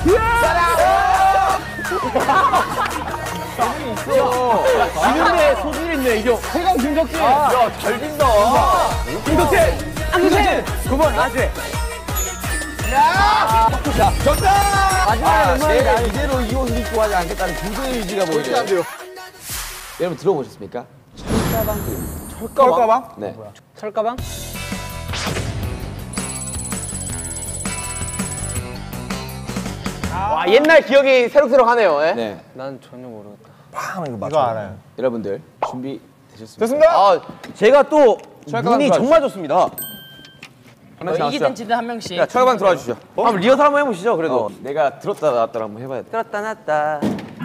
지는데 소질 있네 이거. 태강 김석진. 야잘 빈다. 김석진. 김석진. 9번 라지. 야. 자 정답. 마지막에 이대로 이 옷을 입고 하지 않겠다는 굳은 의지가 보이죠. 안 돼요. 여러분 들어보셨습니까? 철가방. 철가방? 네. 철가방? 와 옛날 기억이 새록새록하네요. 예? 네. 난 전혀 모르겠다. 팡 이거 맞아. 이거 알아요. 여러분 준비 되셨습니까? 됐습니다. 아 제가 또 눈이 정말 좋습니다. 이기든 지든 한 명씩. 자 철가방 들어와 주시죠. 한번 리허설 한번 해보시죠. 그래도 내가 들었다 놨다 한번 해봐야 돼. 들었다 놨다.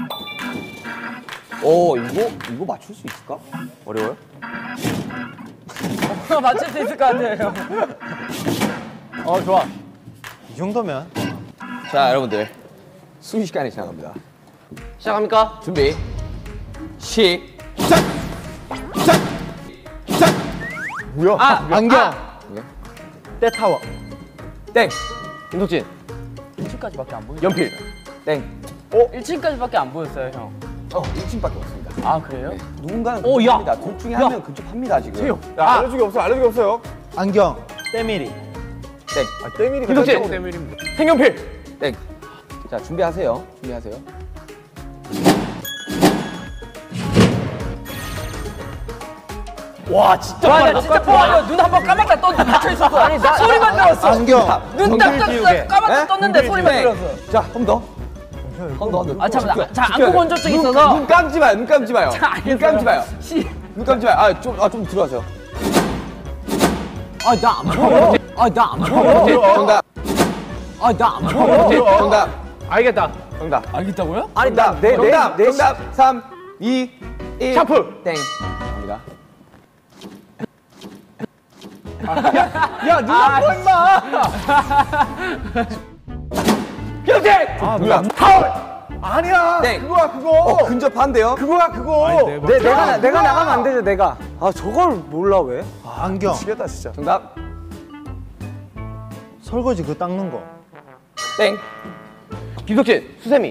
오 이거 맞출 수 있을까? 어려워요? 맞출 수 있을 것 같아요. 좋아. 이 정도면. 자 여러분들 순식간에 지나갑니다. 시작합니까? 준비 시작. 뭐야? 안경. 때타워. 땡. 김석진. 1층까지밖에 안 보여. 연필. 땡. 1층까지밖에 안 보였어요, 형. 1층밖에 없습니다. 아, 그래요? 누군가는 오, 야. 합니다. 둘 중에 한 명 근접합니다 지금. 알려주기 없어. 알려주기 없어요. 안경. 때밀이. 땡. 때밀이. 김석진. 색연필. 땡. 자 준비하세요. 준비하세요. 와 진짜 와, 나 진짜 보아. 눈 한 번 감았다 떴는데 닫혀 있었어. 아니, 나 소리만 들었어. 안경. 눈 딱 떴어. 감았다 떴는데 소리만 들었어. 자 한 번 더. 한 번 더. 아, 잠깐만. 자, 안구 건조증 있어서. 눈 감지 마요. 눈 감지 마요. 눈 감지 마요. 씨. 눈 감지 마요. 좀 들어가세요. 아, 나 안 보여. 아, 나 안 보여. 정답. 아, 나 안 보여. 정답. 알겠다. 정답. 알겠다고요? 아니 정답. 정답. 3, 2, 1. 샤프. 땡. 갑니다. 야 누가 뭐 임마. 김석진. 뭐야? 타월. 아니야. 땡. 그거야 그거. 근접한데요? 그거야 그거. 내가 나가면 안 되죠 내가. 아 저걸 몰라 왜? 안경. 미치겠다 진짜. 정답. 설거지 그거 닦는 거. 땡. 김석진. 수세미.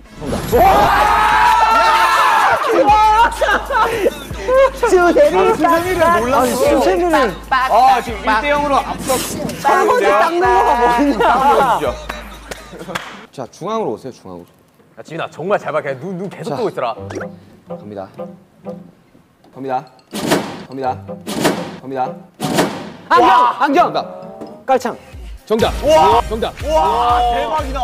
수세미를 몰랐어. 수세미를. 지금 1대 0으로 앞서. 설거지 닦는 거가 뭐냐. 자, 중앙으로 오세요. 중앙으로. 야 지민아 정말 잘 봐. 그냥 눈 계속 뜨고 있어라. 갑니다. 갑니다. 갑니다. 갑니다. 안경. 정답. 깔창. 정답. 정답. 와 대박이다.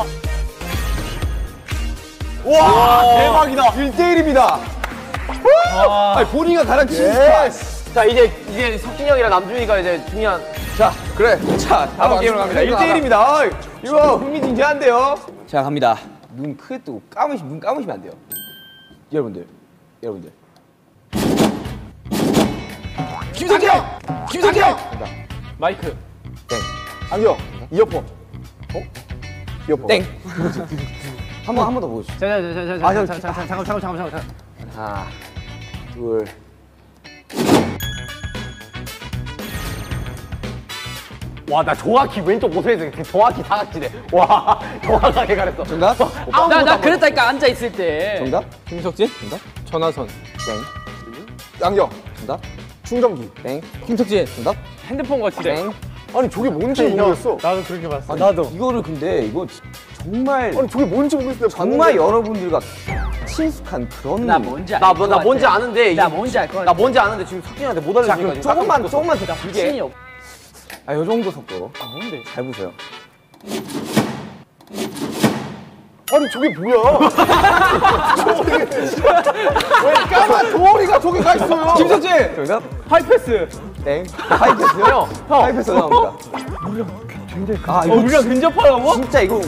와 대박이다. 1대1입니다. 아니, 본인가 가장 친숙한. 자 이제 석진이 형이랑 남준이가 이제 중요한. 자, 그래. 자, 다음 게임으로 갑니다. 1대1입니다. 이거 흥미진진한데요. 자, 갑니다. 눈 크게 뜨고 눈 감으시면 안 돼요. 여러분들. 김석진. 정답. 마이크. 땡. 안경. 이어폰. 이어폰. 땡. 한 번 더 보여주세요. 잠깐. 하나, 둘. 와 나 정확히 왼쪽 모서리에서 정확히 사각지대. 와 정확하게 가렸어. 정답. 나 그랬다니까, 앉아있을 때. 정답. 김석진. 정답. 전화선. 땡. 안경. 정답. 충전기. 땡. 김석진. 정답. 핸드폰 거치대. 땡. 아니 저게 뭔지 모르겠어. 나도 그렇게 봤어. 나도. 이거를 근데 이거 정말 아니 저게 뭔지 모르겠어요. 정말 여러분들과 친숙한 그런. 나 뭔지 알 나 것 같아. 뭔지 아는데. 나 뭔지 알 것 같아. 나 뭔지 아는데 지금 석진이한테 못 자, 알려주니까. 그럼 조금만 더 길게. 확신이 없. 요 정도 속도로. 뭔데? 잘 보세요. 아니 저게 뭐야? 왜 까만 도어리가 저기 가 있어요? 김석진. 정답. 하이패스. 땡. 하이패스요? 형. 하이패스 나옵니다. 아, 이거 우리랑 근접하라고? 진짜 이거.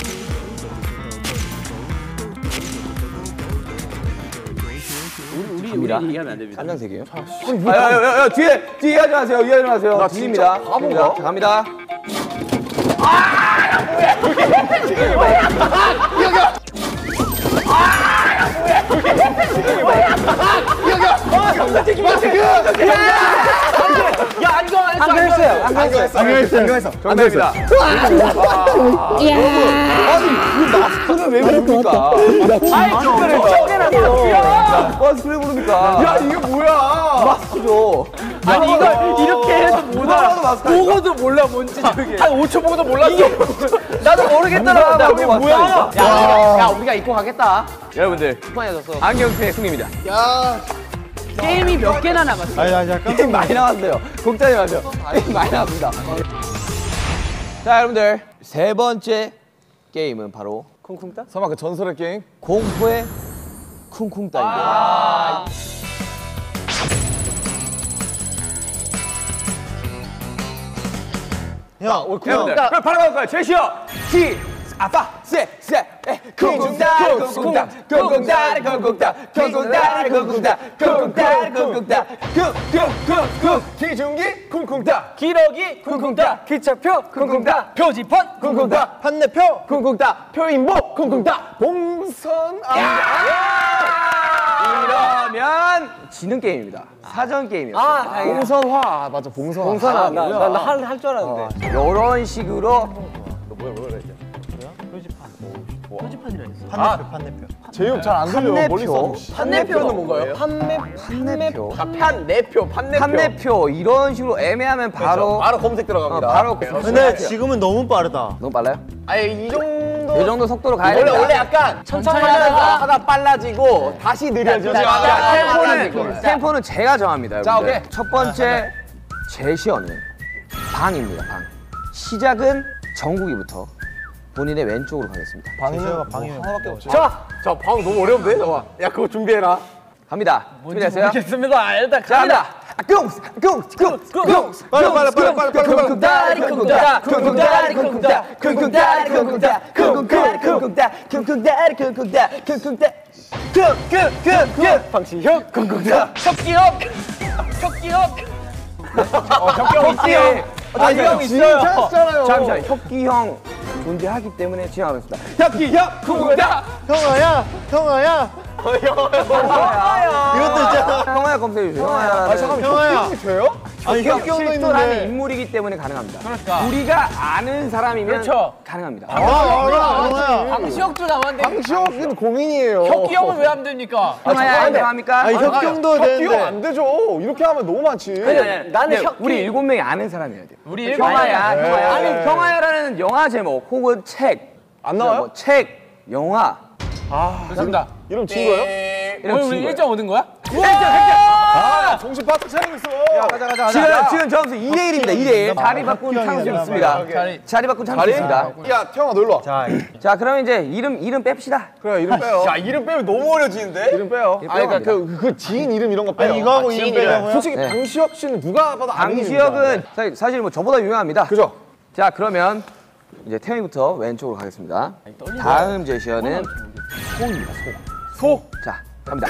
우리 얘기하면 안 됩니다. 깜장 세 개요? 야, 뒤에 하지 마세요. 위에 하지 마세요. 나 들립니다. 바보가? 자, 갑니다. 안경했어요. 정답입니다. 마스크를 왜 부릅니까? 마스크를 왜 부릅니까? 야, 이게 뭐야? 마스크죠. 아니 이걸 이렇게 해도 못 알아. 마스크. 보고도 몰라 뭔지 저게. 한 5초 보고도 몰랐어. 나도 모르겠더라. 나 이게 뭐야? 야, 우리가 입고 가겠다. 여러분들 습관해졌어. 안경테의 승리입니다. 게임이 몇 개나 남았어? 게임 많이 나왔어요. 걱정이 마세요. 게임 많이 나왔습니다. 자, 여러분들 세 번째 게임은 바로 쿵쿵따? 설마 그 전설의 게임? 공포의 쿵쿵따입니다. 여러분들 그럼 바로 가볼까요? 제시어 시 아빠 쎄쎄 쿵쿵따 쿵쿵따 쿵쿵따 쿵쿵따 쿵쿵따 쿵쿵따 쿵쿵따 쿵쿵따 쿵쿵쿵쿵 기중기 쿵쿵따 기러기 쿵쿵따. 기차표 쿵쿵따. 표지판 쿵쿵따 판내표! 쿵쿵따 표인복 쿵쿵따 봉선 이러면 지는 게임입니다. 사전 게임이었어요. 봉선화. 맞아, 봉선화. 나할 줄 알았는데. 이런 식으로 제육 잘 안 들려. 멀리 써. 판매표는 뭔가요? 판매표 판내표. 이런 식으로 애매하면 바로 바로 검색 들어갑니다. 바로 근데 지금은 너무 빠르다. 너무 빨라요? 아니, 이 정도. 이 정도 속도로 가야 됩니다. 원래 약간 천천히 하다가 빨라지고 다시 느려지고. 템포는 제가 정합니다. 자, 여러분들. 오케이. 첫 번째 제시어는 방입니다. 방. 시작은 정국이부터 본인의 왼쪽으로 가겠습니다. 방이면 자, 방 너무 어려운데? 잠깐만. 야, 그거 준비해라. 갑니다. 준비됐어요? 모르겠습니다. 일단 자, 갑니다. 빨리. 방시혁 쿵쿵따 혁기혁. 아, 형 진짜 하시잖아요. 잠시만, 혁기 형 존재하기 때문에 진행하겠습니다. 혁기혁 쿵쿵따 형아야. 이것도 있잖아. 형아야 검색해주세요. 형아야. 형아야. 돼요? 아니 혁경도 실존하는 있는데. 인물이기 때문에 가능합니다. 그러니까. 우리가 아는 사람이면 그렇죠. 가능합니다. 형아야. 방시혁도 나왔는데 방시혁은 공인이에요. 혁기 형은 왜 안 됩니까? 형아야 인정합니까? 아니 혁경도 혁기형 되는데. 안 되죠. 이렇게 하면 너무 많지. 나는 우리 7명이 아는 사람이어야 돼요. 우리 일곱 형아야, 명이야. 형아야. 아니 형아야라는 영화 제목 혹은 책. 안 나와요? 뭐 책, 영화. 좋습니다. 이름 진 거예요? 이런 우리 친구예요. 1점 얻은 거야? 아, 정신 바짝 차리고 있어. 지금 점수 2대1입니다. 2대1. 자리 바꾼 찬스 있습니다. 자리 바꾼 찬스 있습니다. 야, 태영아, 너 일로 와. 자, 그러면 이제 이름 뺍시다. 그래, 이름 빼요. 야, 이름 빼면 너무 어려지는데? 이름 빼요. 이름 아니, 빼요. 그러니까 그 지인 이름 이런 거 빼요. 아니 이거 하고 이름 빼려고요? 솔직히 네. 방시혁 씨는 누가 봐도 아는 방시혁은 사실 뭐 저보다 유명합니다. 그죠? 자, 그러면 이제 태영이부터 왼쪽으로 가겠습니다. 다음 제시어는 소입니다. 소. 자, 갑니다.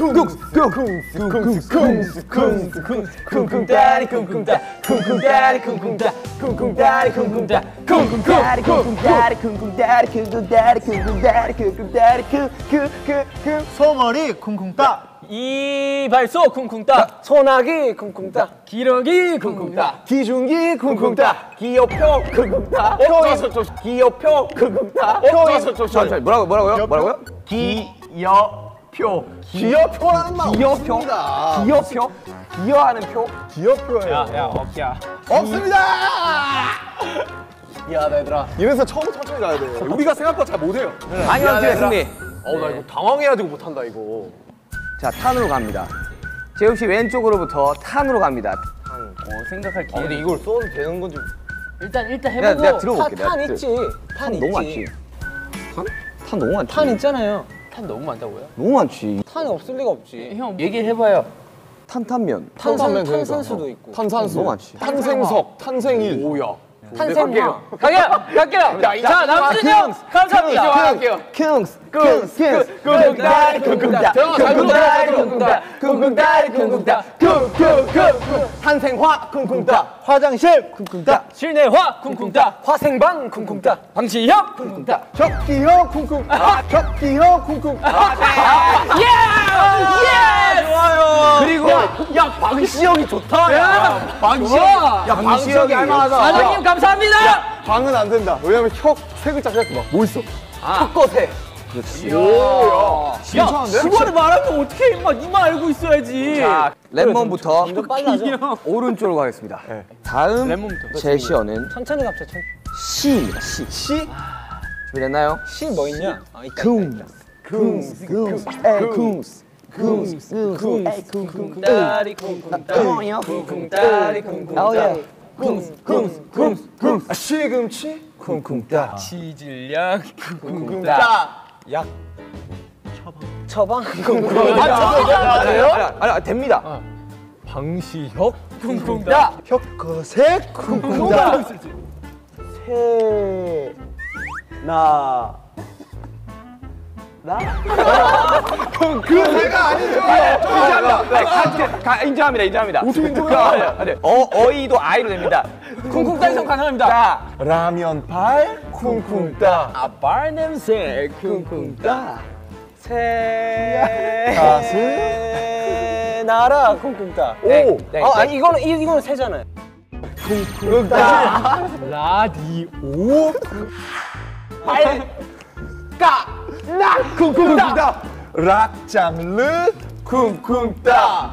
쿵쿵따리 쿵쿵따 쿵쿵따리 쿵쿵따 쿵쿵따리 쿵쿵따 쿵쿵따리 쿵쿵따리 쿵쿵따리 쿵쿵따리 쿵쿵따리 쿵쿵따리 쿵쿵쿵쿵 소머리 쿵쿵따. 이발소 쿵쿵따. 소나기 쿵쿵따. 기러기 쿵쿵따. 기중기 쿵쿵따. 기어표 쿵쿵따. 기어표 쿵쿵따. 잠시만요. 뭐라고요? 기여표. 기어표라는 말 기어표? 없습니다. 기어표? 기여하는 표? 기어표예요. 야, 어깨야. 없습니다. 미안하다, 얘들아. 이래서 처음 천천히 가야 돼. 우리가 생각보다 잘 못해요. 안경팀의 승리. 나 이거 당황해가지고 못한다, 이거. 자, 탄으로 갑니다. 재욱 씨 왼쪽으로부터 탄으로 갑니다. 생각할 기회. 근데 이걸 써도 되는 건지. 일단 내가 해보고. 들어볼게. 탄 있지. 탄 너무 많지. 탄 너무 많지. 탄 있잖아요. 탄 너무 많다고요? 너무 많지. 탄 없을 리가 없지. 형 얘기해봐요. 탄탄면. 탄산수도 있고. 탄산수, 너무 많지. 탄생석, 탄생일. 뭐야? 탄생화. 갈게요. 자, 남준이 형 감사합니다. 할게요. 쿵스 쿵쿵따리 쿵쿵따 쿵쿵따리 쿵쿵따 쿵쿵따리 쿵쿵따 쿵쿵쿵쿵 탄생화 쿵쿵따. 화장실 쿵쿵따. 실내화 쿵쿵따. 화생방 쿵쿵따. 방시혁 쿵쿵따. 혁기형 쿵쿵. 혁기형 쿵쿵. 예! 좋아요. 그리고 야 방시혁이 좋다. 야 방시혁. 야 방시혁이 할만하다. 사장님 감사합니다. 방은 안 된다. 왜냐면 혁 세 글자 생각해봐. 뭐 있어? 혁거세. 야, 그거를 말하면 어떻게 임마 니만 알고 있어야지. 자, 랩몬부터 오른쪽으로 가겠습니다. 다음 제시어는 천천히 갑시다. 천천히. 시입니다. 시. 준비됐나요? 시 뭐 있냐? 아, 있다. 쿵쿵따리 쿵쿵따리 쿵쿵따리 쿵쿵따리 시금치 쿵쿵따. 치질량 쿵쿵따 약 처방 아니 됩니다. 방시혁 쿵쿵따 혁거색 쿵쿵따. 인정합니다. 어이도 아이로 됩니다. 쿵쿵따리성 가능합니다. 자, 라면 발 쿵쿵따. 아발 냄새 쿵쿵따 가슴 나라 쿵쿵따 오. 아니 이거는 새잖아요. 쿵쿵따 라디오 쿵쿵따. 락장르 쿵쿵따.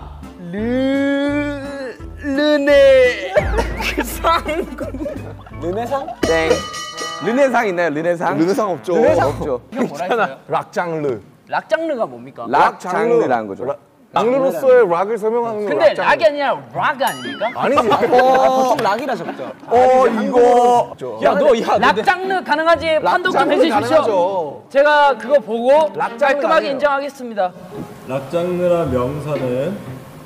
르네상? 땡. 르네상 있나요? 르네상? 르네상 없죠. 없죠. 이건 뭐라 했어요? 락장르. 락 장르가 뭡니까? 락 장르라는 거죠. 장르로서의 락을 설명하는 거. 근데 락이 아니라 락 아닙니까? 아니지. 보통 락이라 적죠. 이거. 락 장르 가능하지 판독 좀 장르 해주십시오. 가능하죠. 제가 그거 보고 장르 깔끔하게 아니에요. 인정하겠습니다. 락장르라 명사는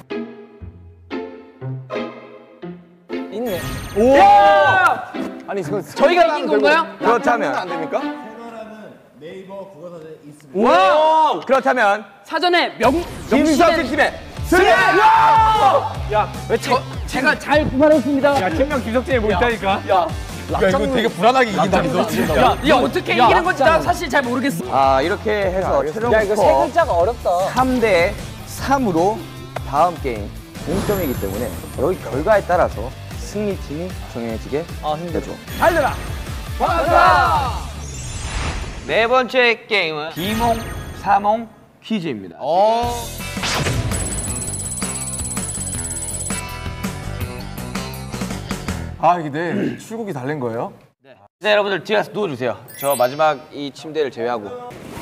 있네. 아니 이거 저희가 이긴 건가요? 그렇다면 안 됩니까? 네이버 국어사전에 있습니다. 와! 그렇다면 사전에 김석희 팀의 승리! 제가 잘 구말했습니다. 팀명 김석진이 뭐 있다니까. 야 이거 되게 불안하게 이긴다. 야 어떻게 이기는 건지 나 사실 잘 모르겠어. 아, 이렇게 해서 최종 스코어 글자가 어렵다. 3대 3으로 다음 게임 동점이기 때문에 여기 결과에 따라서 승리팀이 정해지게 되죠. 달려라. 네 번째 게임은 비몽 사몽 퀴즈입니다. 아 이게 내 출국이 달랜 거예요? 네, 여러분들 뒤에 가서 누워주세요. 저 마지막 이 침대를 제외하고.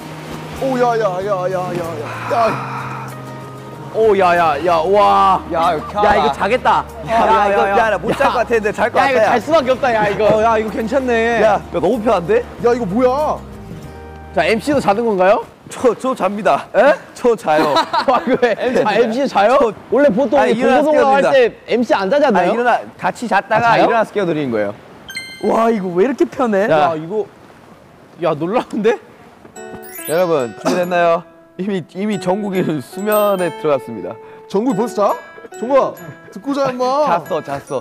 오야야야야야야. 오야야야 와. 야, 이거 자겠다. 못 잘 것 같았는데 잘 것 야 이거 같아. 잘 수밖에 없다. 야 이거 괜찮네. 야, 너무 편한데? 야 이거 뭐야? 자 MC도 자는 건가요? 저 잡니다. 에? 저 자요. MC 자요? 원래 보통 아니, 일어나서 공부송을 깨워드린다. 할때 MC 안 자지 않나요? 같이 잤다가 자요? 일어나서 깨워드리는 거예요. 와, 이거 왜 이렇게 편해? 야 이거 야 놀라운데? 여러분, 준비됐나요? 이미 정국이는 수면에 들어갔습니다. 정국이 벌써 자? 정국아 듣고 자 임마. 잤어.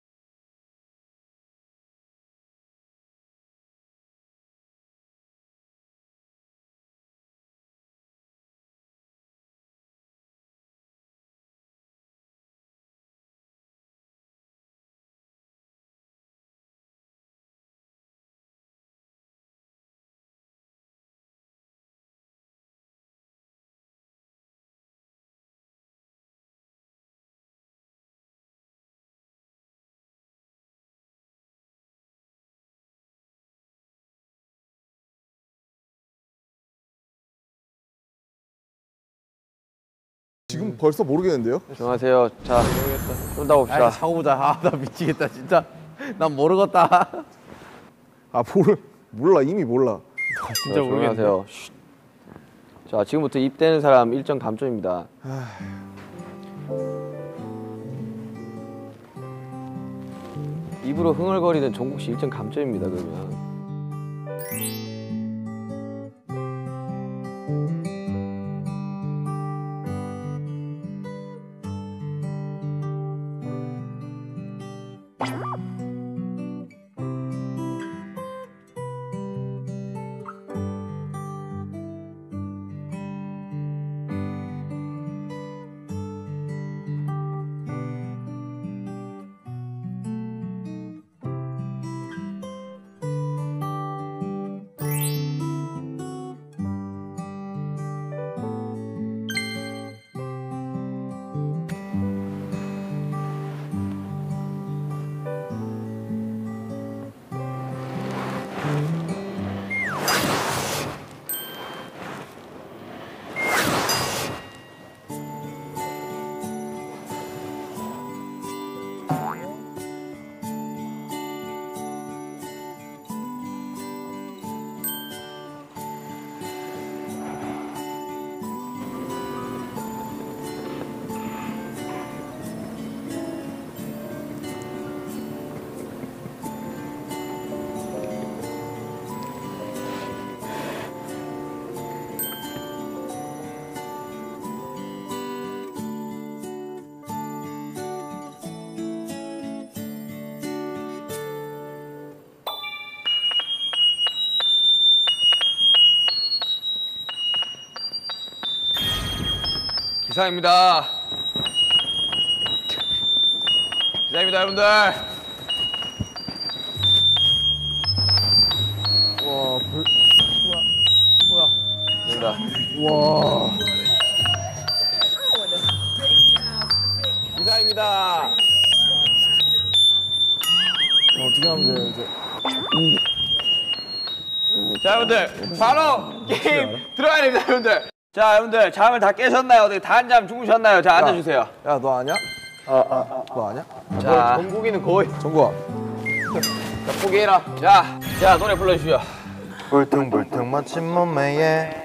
지금 벌써 모르겠는데요? 안녕하세요. 자, 좀 더 봅시다. 자고 보자. 아 나 미치겠다 진짜. 난 모르겠다. 아 몰라 이미 몰라. 진짜 모르겠네. 안녕하세요. 자, 지금부터 입되는 사람 일정 감점입니다. 입으로 흥얼거리는 종국 씨 일정 감점입니다. 그러면. 이상입니다. 이상입니다, 여러분들. 뭐야. 이상입니다. 어떻게 하면 돼요 이제? 자, 여러분들 바로 게임 들어가야 됩니다, 여러분들. 자, 여러분들 잠을 다 깨셨나요? 어떻게 다 한잠 주무셨나요? 자, 앉아주세요. 야 너 아냐? 너 아냐? 자, 정국이는 거의. 정국아. 자, 포기해라. 자, 노래 불러주시오. 울퉁불퉁 멋진 몸매에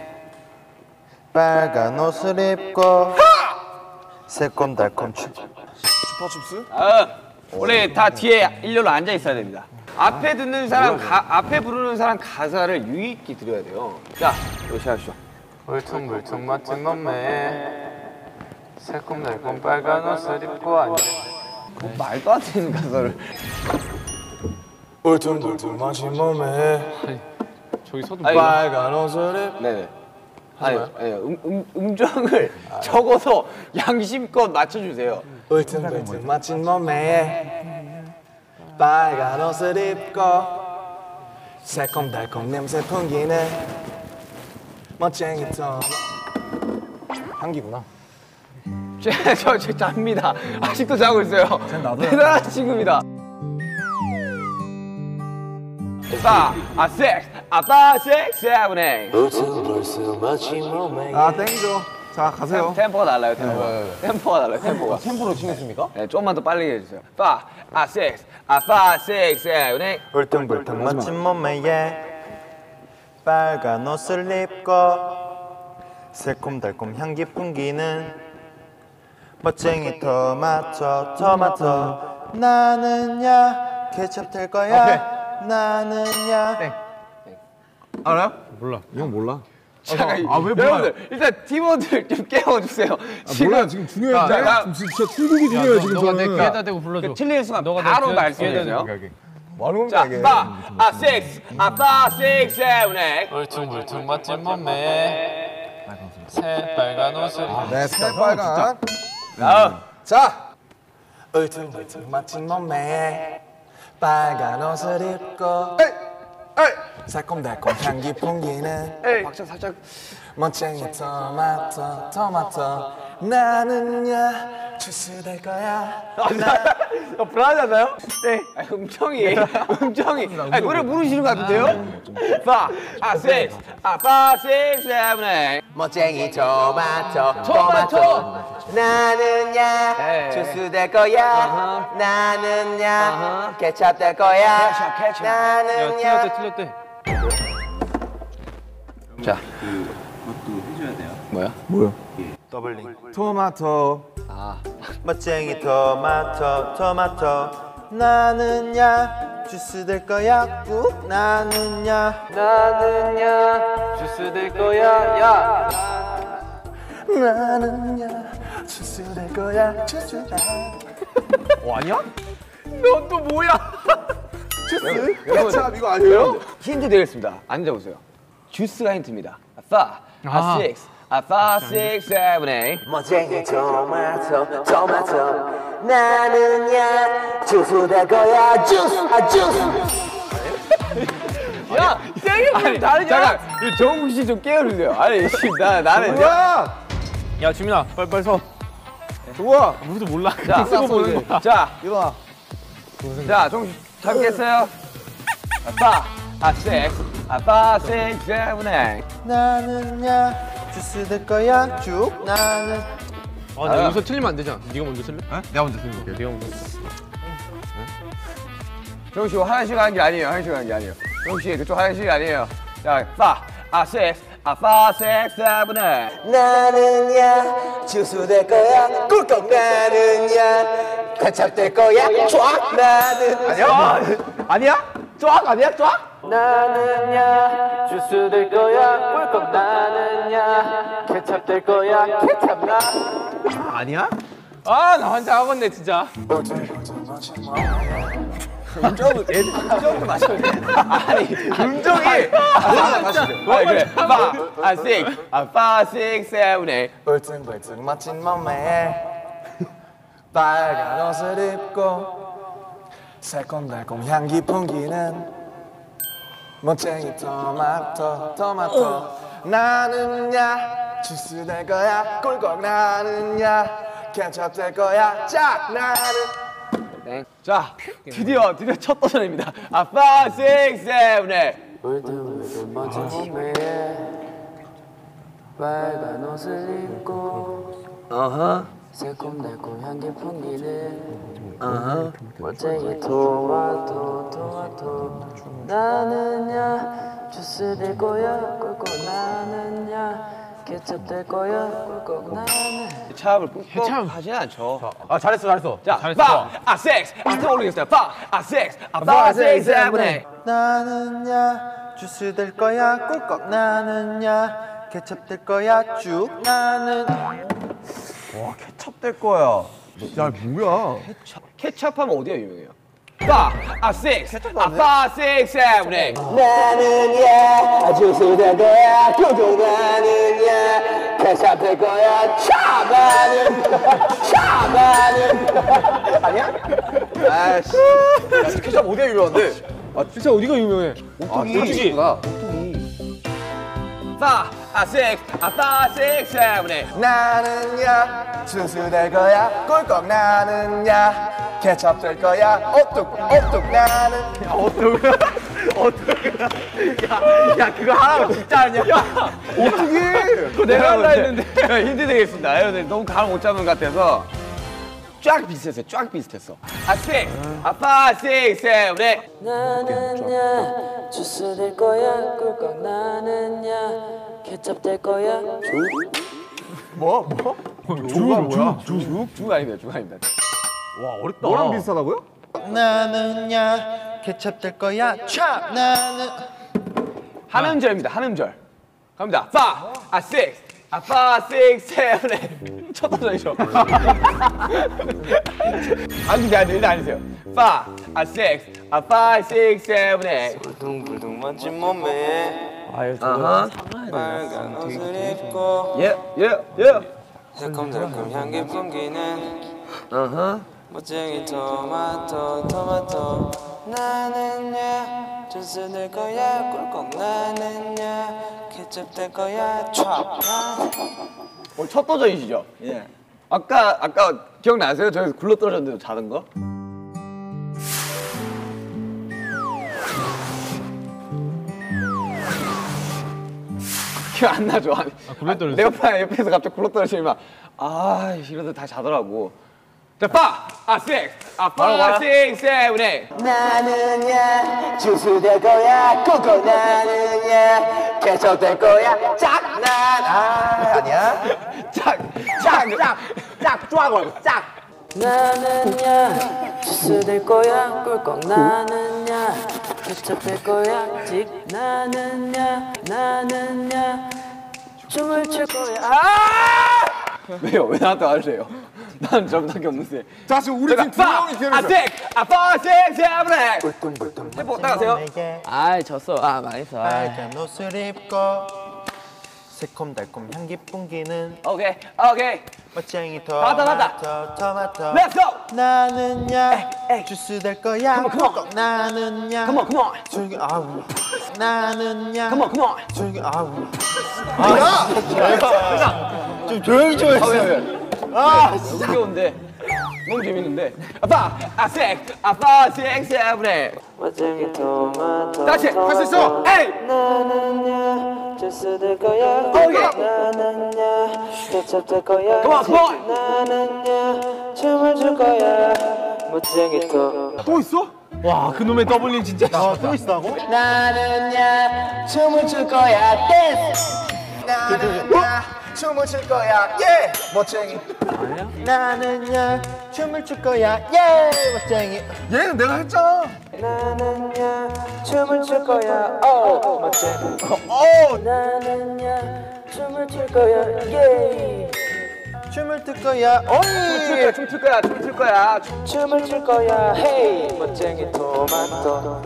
빨간 옷을 입고 새콤달콤 슈퍼춥스? 원래 다 뒤에 일렬로 앉아 있어야 됩니다. 앞에 듣는 사람, 앞에 부르는 사람 가사를 유의 있게 들어야 돼요. 자, 이거 시작하시죠. 울퉁불퉁 멋진 몸매에 새콤달콤 빨간 옷을 입고 앉아. 말도 안 되는 가사를. 울퉁불퉁 멋진 몸매에 저기 서도 빨간 옷을 입고 네네. 아니, 음정을 적어서 양심껏 맞춰주세요. 울퉁불퉁 멋진 몸매에 빨간 옷을 입고 새콤달콤 냄새 풍기는 멋쟁이 tom 향기구나. 저 잡니다. 아직도 자고 있어요. 대단한 친구입니다. 아 땡겨. 자 가세요. 템포가 달라요, 템포가 달라요, 템포가. 템포로 치겠습니까? 네, 조금만 더 빨리 해주세요. 5, 6, 7, 8. 울퉁불퉁 멋진 몸매에 빨간 옷을 입고 새콤달콤 향기 풍기는 멋쟁이 토마토 나는야 케첩 될 거야 나는야 알아요? 몰라. 형 몰라. 잠깐, 왜 몰라요? 여러분들 일단 팀원들 좀 깨워주세요. 몰라요 지금 중요해요. 지금 진짜 출국이 중요해요 지금 너가 내 저는. 귀에다 대고 불러줘. 그 틀리는 순간 너가 바로 내 말씀해주세요. 뭐하는 자, 겁니까 이게? 5, 6, 7, 8. 울퉁불퉁 멋진 몸매에 새빨간 옷을 입고 네 새빨간. 다음. 자. 울퉁불퉁 멋진 몸매에 빨간 옷을 입고 새콤달콤 향기 풍기는 박자 살짝. 멋쟁이 토마토 나는야 주스 될 거야 불안하지 않나요? 네. 음정이. 아니, 노래 부르시는 것 같은데요? 5, 6, 7, 8. 멋쟁이 토마토 나는야 네. 주스 될 거야 나는야 케첩 될 거야 나는야 틀렸대. 자. 뭐야? 더블링 토마토. 멋쟁이 토마토 나는야 주스 될 거야 나는야 주스 될 거야. 야. 나는야 주스 될 거야 주스 아니야? 넌 또 뭐야? 주스? 케찹 이거 아니에요? 힌트 드리겠습니다. 앉아보세요. 주스가 힌트입니다. 5, 6, 7, 8. 멋쟁이 토마토 나는야 주스 될 거야 주스 야! 세게 부르면 다르냐? 잠깐! 정국 씨 좀 깨워주세요. 아니, 나는. 뭐야? 야 지민아 빨리 서. 좋아. 아무도 몰라. 자, 쓰고 보는 거야. 자, 일어나. 자, 정국 씨 잡겠어요? 5, 6, 7, 8. 나는야 주스 될 거야 쭉 나는 아, 나 여기서 틀리면 안 되잖아. 네가 먼저 틀래? 내가 먼저 들어볼게. 네가 먼저. 정국 씨 화장실 가는 게 아니에요. 정국 씨 그쪽 화장실이 아니에요. 자, 5, 6, 7, 8. 나는야 주스 될 거야 꿀꺽 나는야 케첩 될 거야 쫙 나는 아니야? 쫙 아니야? 쫙? 나는야 주스 될 거야. 꿀꺽 나는야 케첩 될 거야. 케첩 나. 아니야? 아, 나 혼자 하겠네 진짜. 음정도 맞춰야 돼. 아니 음정이 그래. 5, 6, 7, 8. 울퉁불퉁 멋진 몸매에 빨간 옷을 입고 새콤달콤 향기 풍기는 멋쟁이 토마토 나는야 주스 될 거야 꿀꺽 나는야 케첩 될 거야 짝 나는 자, 드디어 첫 도전입니다. 5, 6, 7, 8. 물든 멋진 몸매에 빨간 옷을 입고 새콤달콤 향기 풍기는 멋쟁이 토마토 나는야 주스 될 거야 꿀꺽 나는야 케첩 될 거야 꿀꺽 나는 케찹을 꾹꾹 하진 않죠. 아 잘했어. 자, 5, 6, 아트 모르겠어요. 5, 6, 7, 8. 나는야 주스 될 거야 꿀꺽 나는야 케첩 될 거야 쭉 나는 와 케첩 될 거야. 야 뭐야? 케찹하면 어디가 유명해요? 5, 6, 7, 8. 나는야 주스 될 거야 꿀꺽 나는야 케첩 될 거야 차가는 아니야? 아씨. 야, 케찹 어디가 유명한데? 아 진짜 어디가 유명해? 오뚜기. 5, 6, 7. 나는야 주스 될 거야 꿀꺽 나는야 케첩 될 거야 오뚝 나는 야, 그거 하라고 진짜 아니야? 어떻게? 그거 내가 한다 했는데 힌트 드리겠습니다. 여러분들 너무 감 못 잡는 것 같아서 쫙 비슷했어요. 5, 6, 7. 나는야 주스 될 거야 꿀꺽 나는야 케첩 될 거야 주가 뭐야? 중 아닙니다. 중 아닙니다. 와 어렵다. 너랑 비슷하다고요? 나는야 케첩 될 거야 차 나는 한 음절입니다. 한 음절. 갑니다. 5, 6, 7. 첫 도전이죠. 일단 앉으세요. 5, 6, 7. 불둥불둥 멋진 몸매에 아하. 빨간 옷을 입고 예. 새콤달콤 향기 풍기는 멋쟁이 토마토 나는야 주스 될 거야 꿀꺽 나는야 케첩 될 거야 첫 도전이시죠? 예. 아까 기억나세요? 저기서 굴러 떨어졌는데 자는 거? 기억 안 나죠? 굴러 떨어졌어. 내 옆에서 갑자기 굴러 떨어지면 이러다 다 자더라고. 자, 5, 6, 7. 나는야 주스 될 거야 꿀꺽 나는야 케첩 될 거야 짝난 아니야 나는야 주스 될 거야 꿀꺽 나는야 케첩 될 거야 직 나는야 춤을 출 거야 왜요? 왜 나한테 화를 난 저밖에 없는데. 자 지금 우리 팀 두 명이 기다렸어. 5, 6, 7. 템포 따라가세요. 졌어 망했어 빨간 옷을 입고 새콤달콤 향기 풍기는 오케이. 멋쟁이 나다. 토마토 Let's go. 나는야 주스 될 거야 Come on. 꿀꺽 나는야 Come on. 줄기 나는야 Come on. 줄기 좀 조용히 좀 해주세요. 너무 귀여운데. 너무 재밌는데. 5, 6, 7. 멋쟁이 토마토 다시 할 수 있어. 에이. 나는야 주스 될 거야 오케이. 나는야 케첩 될 거야 Come on. 나는야 춤을 출 거야 멋쟁이 또 있어? 와 그놈의 더블링 진짜. 또 있다고? 나는야 춤을 출 거야 댄스 나는야 춤을 출 거야 예 멋쟁이 나는야 춤을 출 거야 예 멋쟁이 얘는 내가 했잖아. 나는야 춤을 출 거야 멋쟁이 나는야 춤을 출 거야 예 춤을 출 거야. 춤출 거야. 춤을 출 거야 헤이 멋쟁이 토마토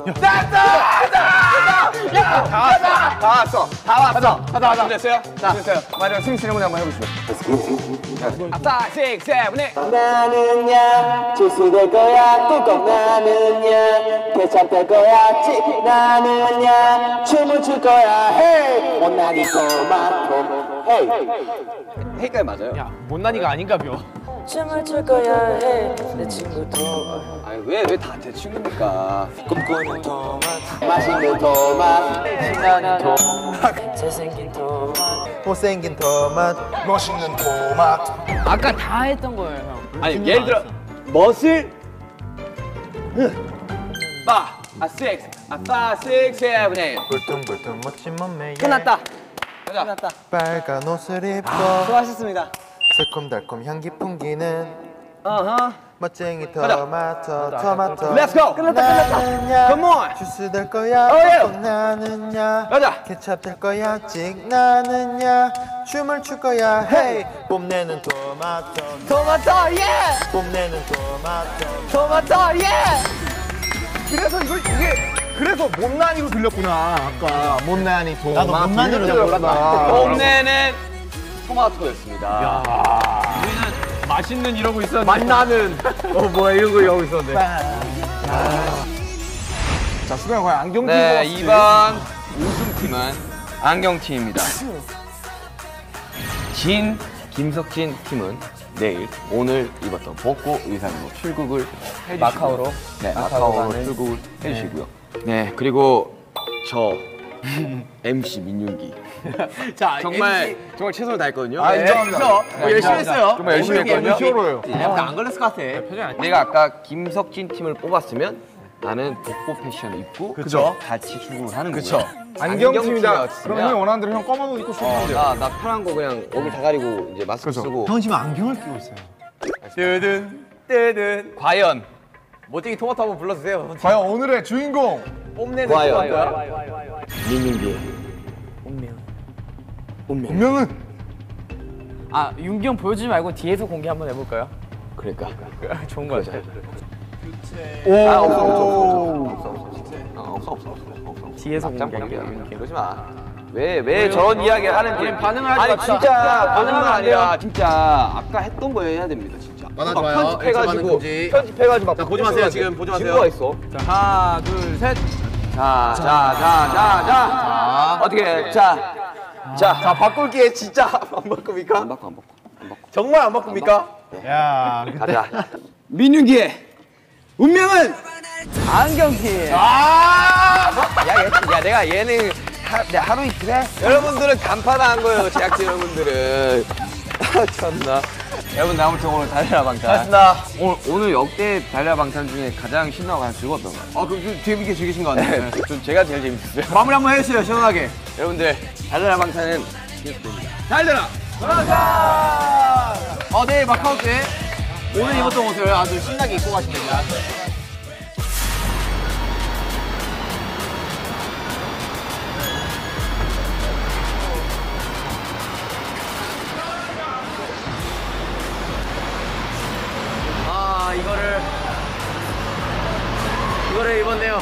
가자. 됐어요? 됐어요. 마지막 스윙 세레모니 한번 해보시죠. 아빠, 6, 7, 8. 나는야 주스될 거야 꿀꺽 나는야 케찹 될 거야 찌 나는야 춤을 출 거야 헤이 못난이 토마토 헤이 헤이까지 맞아요? 못난이가 아닌가벼. 춤을 출 거야 헤이 내 친구 토마토 아니, 왜 다 제 친구입니까? 꿈꾸는 토마토 맛있는 토마토 신나는 토마토 잘생긴 토마토 못생긴 토마토, 멋있는 토마토. 아까 다 했던 거예요, 형. 아니, 예를 들어, 멋을. 빠, 6, 7, 8. 불퉁불퉁 멋진 몸매에 끝났다. 가자. 빨간 옷을 입고 수고하셨습니다. 새콤달콤 향기 풍기는 어허. 멋쟁이 토마토. Let's go. 나는야 Come on. 주스 될 거야. yeah. 꼭 나는야 가자. 케찹 될 거야. 찍 나는야 춤을 출 거야. 헤이 뽐내는 토마토. 토마토, 예! 뽐내는 토마토. 토마토, 예! 그래서 그래서 못난이로 들렸구나 아까. 못난이 토마토. 나도 못난이로 들었다. 봄내는 토마토였습니다. 맛있는 이러고 있었는데. 맛나는. 뭐야 이런 거 이러고 있었는데. 자, 수경이 과연 안경팀 네, 뽑았지? 이번 우승팀은 안경팀입니다. 김석진 팀은 내일 오늘 입었던 복고 의상으로 출국을 해주시고요. 마카오로? 네, 마카오로 출국을 해주시고요. 네, 그리고 저 MC 민윤기 자 정말 최선을 다했거든요. 아, 인정합니다. 열심히 했어요. 정말 열심히 했거든요. 히어로예요. 안 걸렸을 것 같아. 표정이 내가 아까 김석진 팀을 뽑았으면 나는 복고 패션을 입고 그쵸. 같이 출국을 하는 그쵸. 거예요. 안경팀이다. 안경팀이었으면 그럼 형이 원하는 대로 형 검은 옷 입고 출근하면 돼요. 나 편한 거 그냥 얼굴 다 가리고 이제 마스크 그죠. 쓰고. 형 지금 안경을 끼고 있어요. 뜨든. 과연 멋쟁이 토마토 한번 불러주세요. 과연 오늘의 주인공 뽐내는 과연 토마토야. 민윤기 분명은 아, 윤기 형 보여주지 말고 뒤에서 공개 한번 해볼까요? 그러니까. 좋은 거 같아요. 없어. 뒤에서 공개할게요. 공개할게요. 그러지 마. 왜 저런 이야기를 하는지 반응을 하지 아니 마. 진짜 반응은 안 돼요. 아니라 진짜 아까 했던 거 해야 됩니다 진짜. 많아 막 좋아요. 편집해가지고 막 보지 마세요, 지금 보지 마세요. 친구가 있어. 자, 하나, 둘, 셋. 자 어떻게 자 바꿀게 진짜 안 바꿉니까? 안 바꿔. 정말 안 바꿉니까? 야, 가자. 민윤기의 운명은 안경팀. 야 내가 예능 하루 이틀 해? 여러분들은 간판한 거예요 제작진 여러분들은. 참나. 여러분 아무튼 오늘 달려라 방탄. 오늘 역대 달려라 방탄 중에 가장 신나고 가장 즐거웠던 거 같아요. 그럼 좀 재밌게 즐기신 거 같아요. 좀 제가 제일 재밌었어요. 마무리 한번 해주세요 시원하게. 여러분들 달려라 방탄은 계속됩니다. 달려라. 내일 마카오 때 오늘 입었던 옷을 아주 신나게 입고 가시면 됩니다. 이거를 입었네요.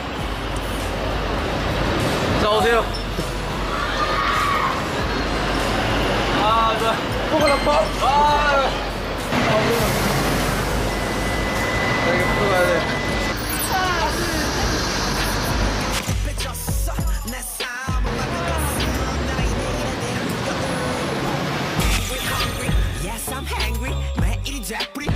자, 오세요. 좋아. 코가 나빠. 여기 풀어가야 돼. Yes, I'm hungry. 매일이 작불이